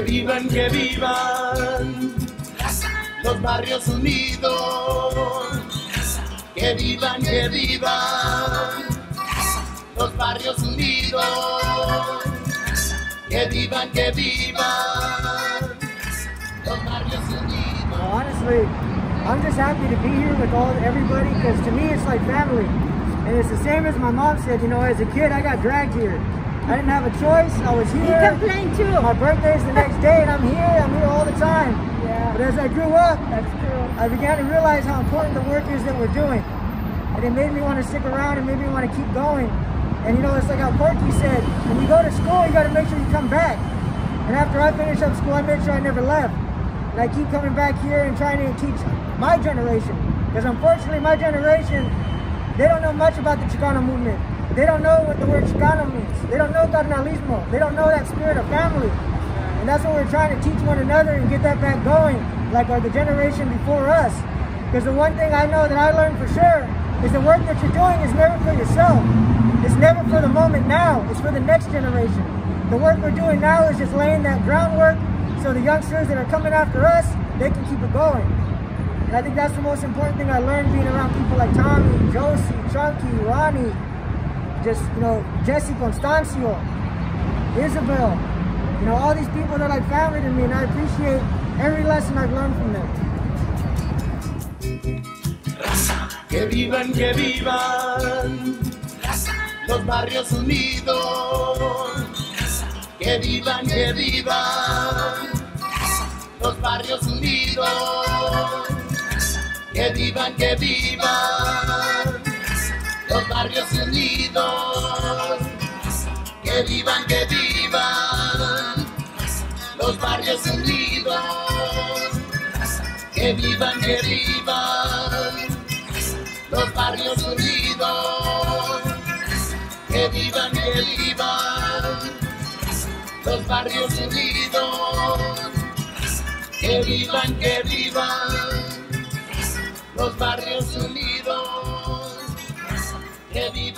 que vivan los barrios unidos, que vivan los barrios unidos, que vivan los barrios unidos. Well, honestly, I'm just happy to be here with everybody, because to me it's like family. And it's the same as my mom said, you know, as a kid I got dragged here. I didn't have a choice, I was here. You complained too. My birthday's the next day and I'm here all the time. Yeah. But as I grew up, That's true. I began to realize how important the work is that we're doing. And it made me want to stick around and made me want to keep going. And you know, it's like how Corky said, when you go to school, you got to make sure you come back. And after I finished up school, I made sure I never left. And I keep coming back here and trying to teach my generation. Because unfortunately, my generation, they don't know much about the Chicano movement. They don't know what the word Chicano means. They don't know carnalismo. They don't know that spirit of family. And that's what we're trying to teach one another and get that back going, like the generation before us. Because the one thing I know that I learned for sure is the work that you're doing is never for yourself. It's never for the moment now. It's for the next generation. The work we're doing now is just laying that groundwork so the youngsters that are coming after us, they can keep it going. And I think that's the most important thing I learned being around people like Tommy, Josie, Chunky, Ronnie, just, you know, Jesse Constancio, Isabel, you know, all these people, they're like family to me, and I appreciate every lesson I've learned from them. Que vivan los barrios unidos, que vivan los barrios unidos, que vivan los barrios unidos, que vivan los barrios unidos, que vivan los barrios unidos, que vivan los barrios unidos, que vivan los barrios unidos, que vivan